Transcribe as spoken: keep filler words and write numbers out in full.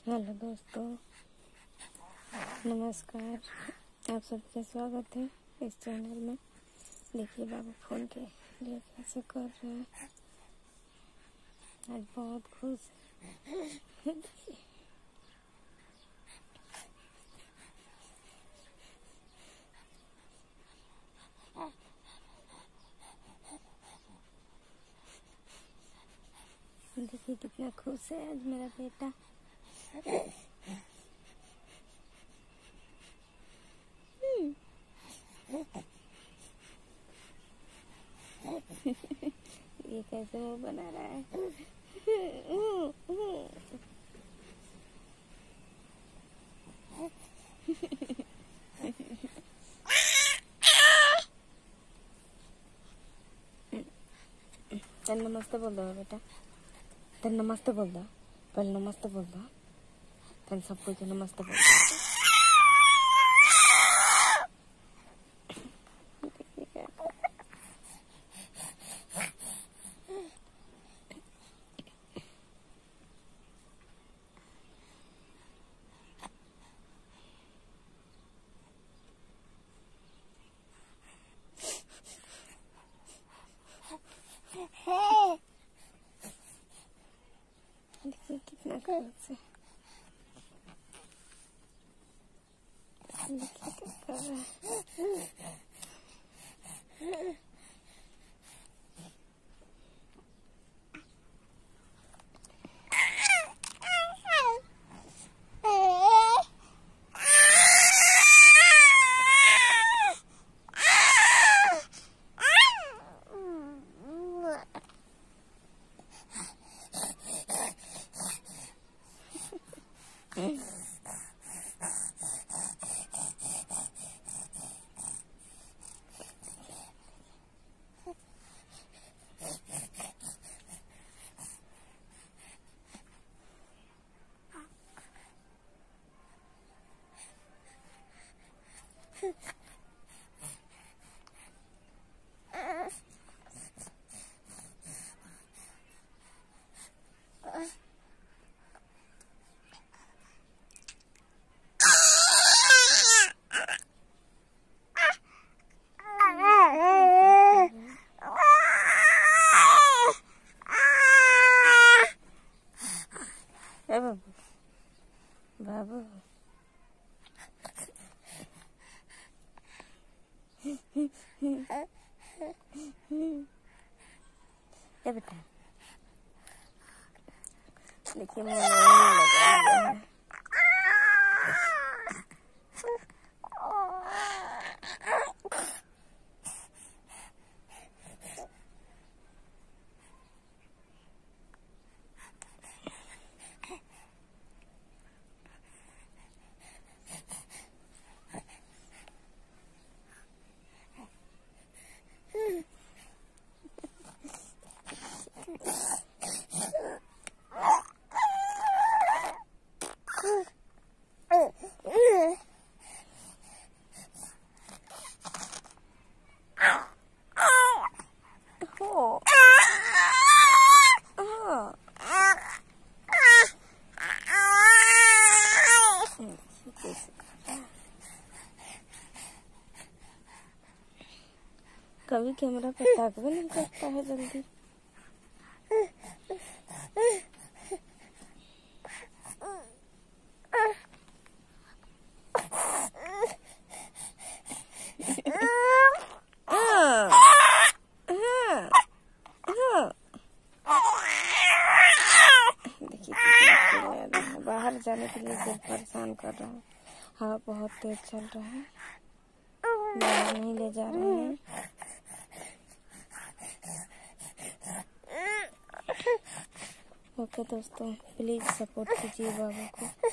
Hello दोस्तों, नमस्कार। आप सबका स्वागत है इस चैनल में। देखिए बाबू फोन के लिए कैसे कर रहे हैं। आज बहुत खुश है। देखिए कितना खुश है आज मेरा बेटा। ये कैसे मुंह बना रहा है। चल नमस्ते बोल दो बेटा। चल नमस्ते बोल दो। पहले नमस्ते बोल दो। चल सबको जो नमस्ते बोल दो। देखिए कितना खुश है। देखिए क्या कर रहा है। बाबू बाबू ये बेटा देखिए मुंह में लगा लिया है। कभी कैमरा पे ताक भी नहीं करता है जल्दी। देखिए बाहर जाने के लिए बहुत परेशान कर रहा है। हवा बहुत तेज चल रहा है, बाहर नहीं ले जा रहे हैं। ओके दोस्तों, प्लीज सपोर्ट कीजिए बाबू को।